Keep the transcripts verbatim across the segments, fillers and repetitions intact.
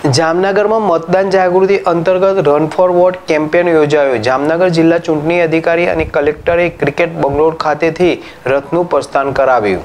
જામનગરમાં મતદાન જાગૃતિ અંતર્ગત રન ફોર વોટ કેમ્પેન યોજાયો। જામનગર જિલ્લા ચૂંટણી અધિકારી અને કલેક્ટરે ક્રિકેટ બંગલોર ખાતેથી રથનું પ્રસ્થાન કરાવ્યું।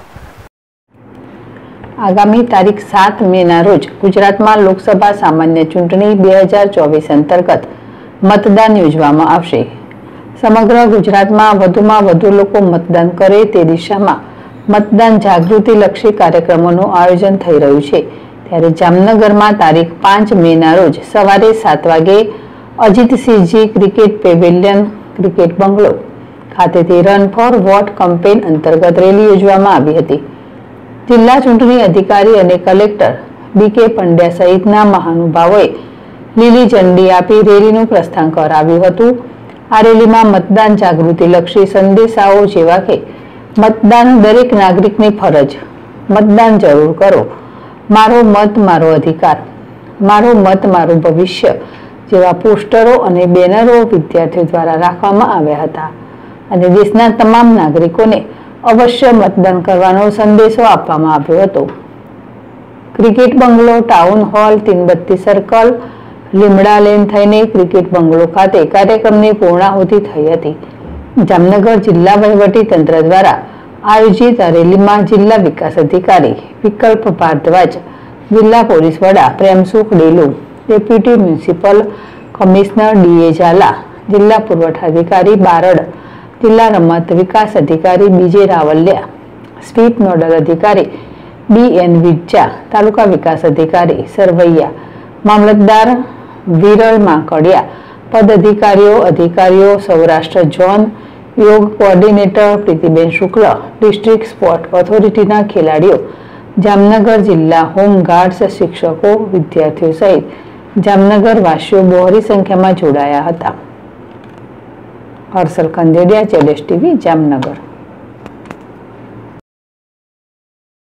આગામી તારીખ સાત મે ના રોજ ગુજરાતમાં લોકસભા સામાન્ય ચૂંટણી બે હજાર ચોવીસ અંતર્ગત મતદાન યોજવામાં આવશે। સમગ્ર ગુજરાતમાં વધુમાં વધુ લોકો મતદાન કરે તે દિશામાં મતદાન જાગૃતિ લક્ષી કાર્યક્રમોનું આયોજન થઈ રહ્યું છે। ત્યારે જામનગરમાં તારીખ પાંચ મે ના રોજ સવારે સાત વાગે Ajitsinhji cricket pavilion cricket bungalow ખાતેથી રન ફોર વોટ કેમ્પેન અંતર્ગત રેલી યોજવામાં આવી હતી। જિલ્લા ચૂંટણી અધિકારી અને કલેક્ટર બી કે પંડ્યા સહિતના મહાનુભાવોએ લીલી ઝંડી આપી રેલીનું પ્રસ્થાન કરાવ્યું હતું। આ રેલીમાં મતદાન જાગૃતિ લક્ષી સંદેશાઓ જેવા કે મતદાન દરેક નાગરિકની ફરજ, મતદાન જરૂર કરો, મારો મત મારો અધિકાર, મારો મત મારું ભવિષ્ય જેવા પોસ્ટરો અને બેનરો વિદ્યાર્થીઓ દ્વારા રાખવામાં આવ્યા હતા અને દેશના તમામ નાગરિકોને અવશ્ય મતદાન કરવાનો સંદેશો આપવામાં આવ્યો હતો। Cricket bungalow, town hall, Teenbatti circle, Limda lane થઈને ક્રિકેટ બંગલો ખાતે કાર્યક્રમની પૂર્ણાહુતિ થઈ હતી। જામનગર જિલ્લા વહીવટી તંત્ર દ્વારા આયોજિત આ રેલીમાં જિલ્લા વિકાસ અધિકારી વિકલ્પ ભારદ્વાજ, જિલ્લા પોલીસ વડા Premsukh Delu, deputy municipal commissioner D A Zala, જિલ્લા પુરવઠા અધિકારી બારડ, જિલ્લા રમત વિકાસ અધિકારી બીજે રાવલિયા, સ્વીપ નોડલ અધિકારી બી એન વિજા, તાલુકા વિકાસ અધિકારી સરવૈયા, મામલતદાર વિરલ માંકડિયા, પદ અધિકારીઓ અધિકારીઓ Saurashtra zone, yoga coordinator Pritiben Shukla, district sport ઓથોરિટીના ખેલાડીઓ, જામનગર જિલ્લા હોમગાર્ડ્સ, શિક્ષકો, વિદ્યાર્થીઓ સહિત જામનગર વાસીઓ બહોળી સંખ્યામાં જોડાયા હતા। હર્ષલ ખંડેરિયા, જેડેશ ટીવી, જામનગર।